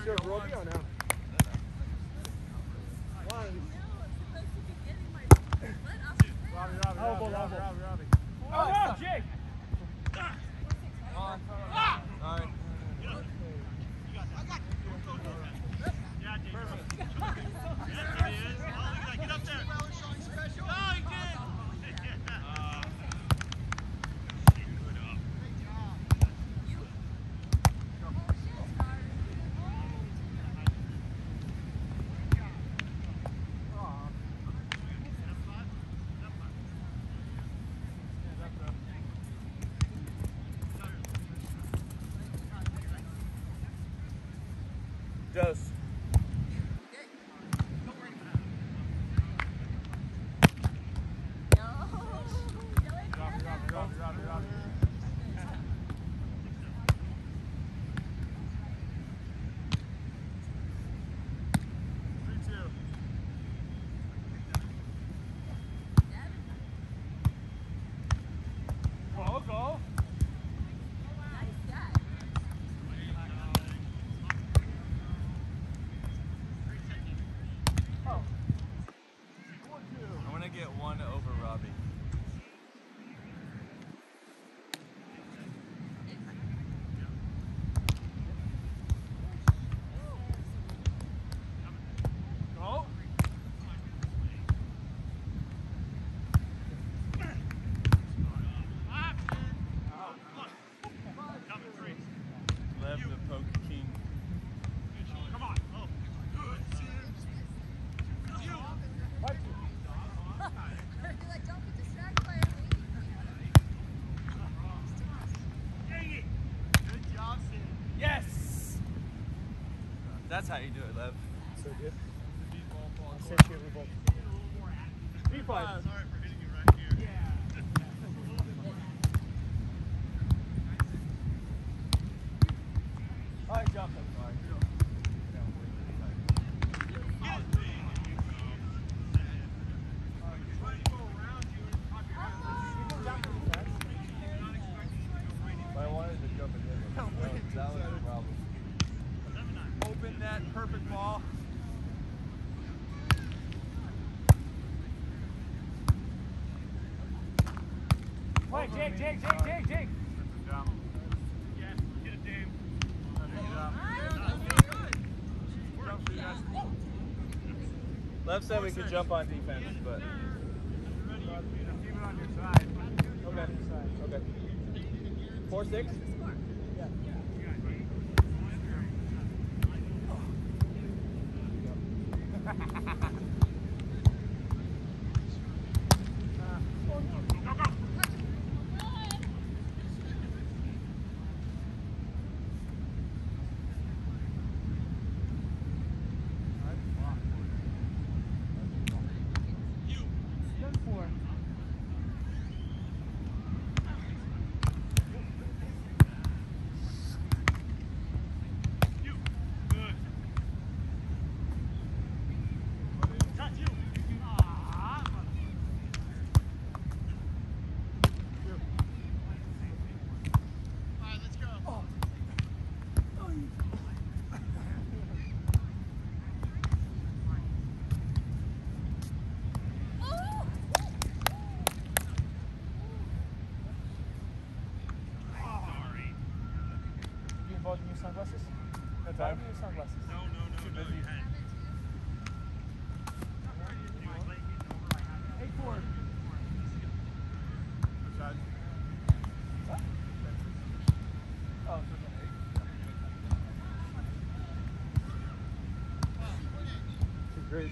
serve Robbie or no? Robbie. Oh, Jake! All right. Yeah, perfect. Yes, it is. Oh, look at that. Get up there. Oh, he did. Dose. Robbie. Go. I want to get one over Robbie. Go. Lev the poke king. Come on. Oh. Good job, Sid. Yes! That's how you do it, Lev. So good. Ball. Essentially, we both. 3-5. Sorry for hitting you right here. All right, jump. I wanted to jump in. That was the problem. Open that perfect ball. Wait, Jake. Yes, get it, Dave. Lev said we could jump on defense, but Keep it on your side. okay. 4-6. Bought new sunglasses? What time? New sunglasses. No. Too busy. 8-4. Oh, it's great.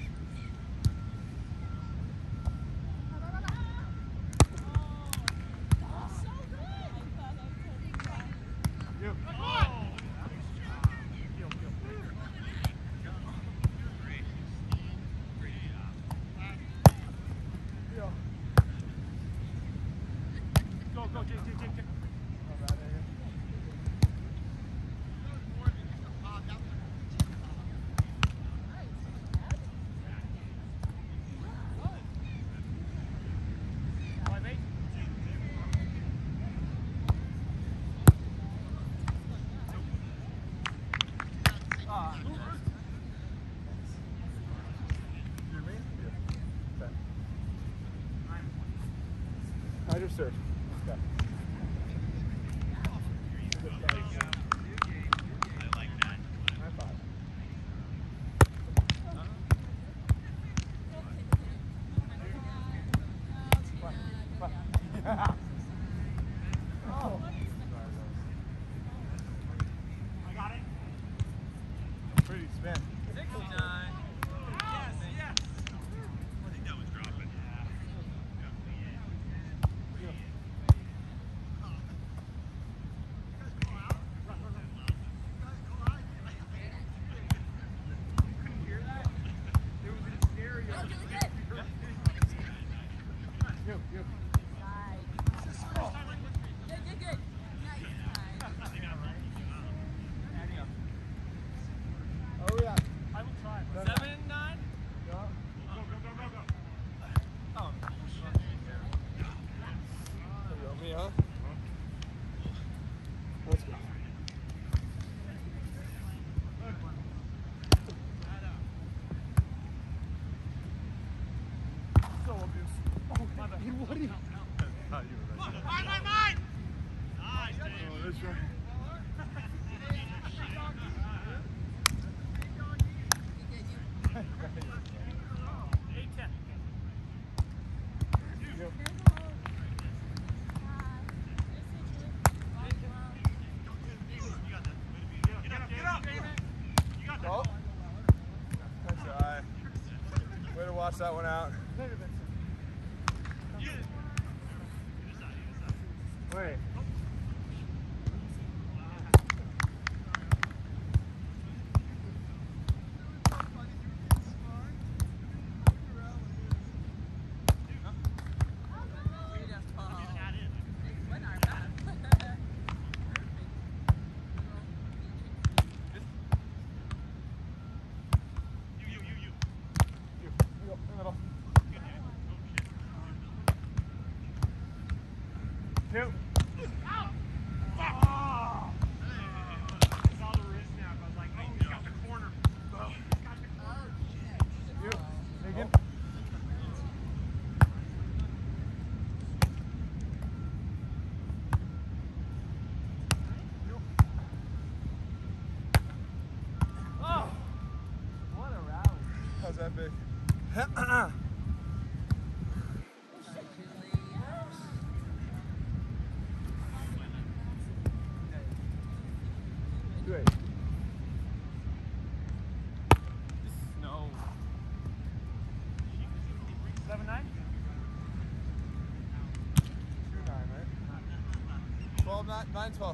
Go, Jake. How's your serve? Okay. I like that. High five. Oh. I got it. Pretty spin. 69. Yes, yes. I think that was dropping. Oh yeah. I will try. 7-9? Oh. Me, huh? Let's go. So obvious. Oh, my bad. What are you? Mine! Nice, Dave. Oh, this one. Oh. That's all right. Way to watch that one out. Wait. Two. Megan. Oh! What a rally. How's that big? Great. No. 7-9? 2-9, right? 12, 9, 12.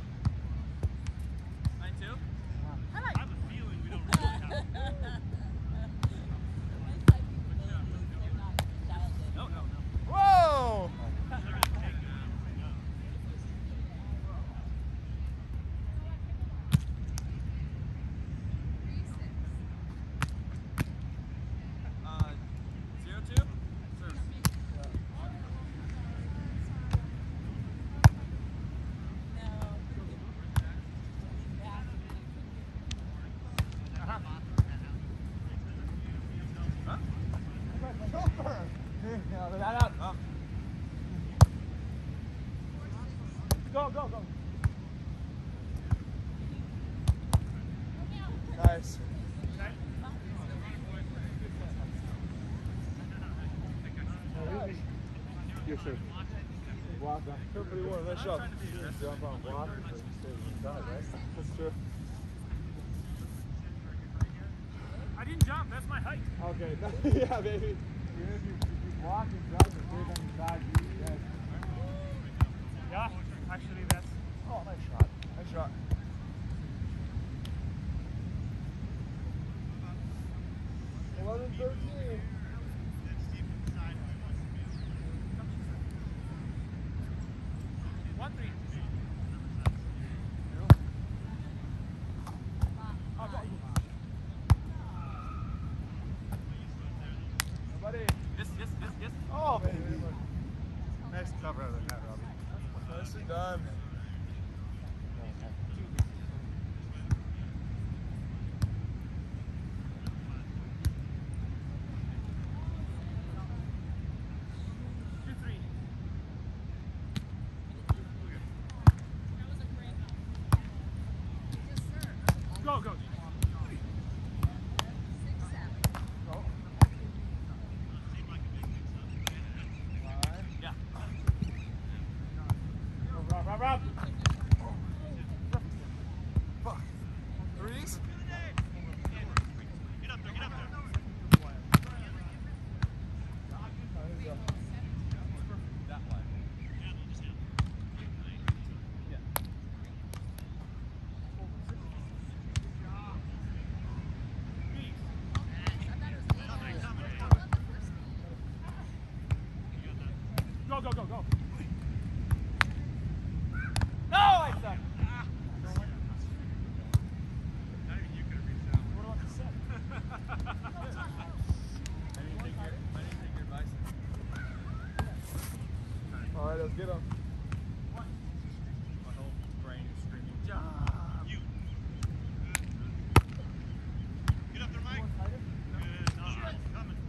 9-2? I have a feeling we don't really have. No. Whoa! Uh, 0-2? Serve. That out. Oh. Go. Nice. Yes, sir. Block that. Pretty warm. Nice job. Jump on block. Right? That's true. I didn't jump. That's my height. Okay. Yeah, baby. Even if you block and drop and stay on your side, you guys. Yeah. Actually, that's. Oh, nice shot. Nice shot. Eleven 13. Nobody. Yes. Oh, baby. Nice cover out of the net, Robbie. Nicely done. Go, go. Yeah. Rob, Rob. Fuck. Threes? Get up there, get up there. That line. Yeah. Go, go, go, go. No, I suck. Not even you could have reached that one. What do I have to say? I didn't take your advice. Alright, let's get him. My whole brain is screaming. You. Get up there, Mike. Good. No, coming.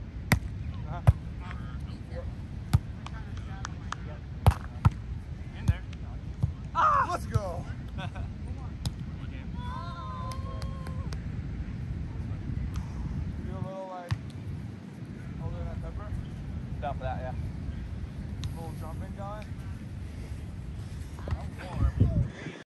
In there. Let's go. Feel a little like holding that pepper. Down for that, yeah. A little jumping going. Warm.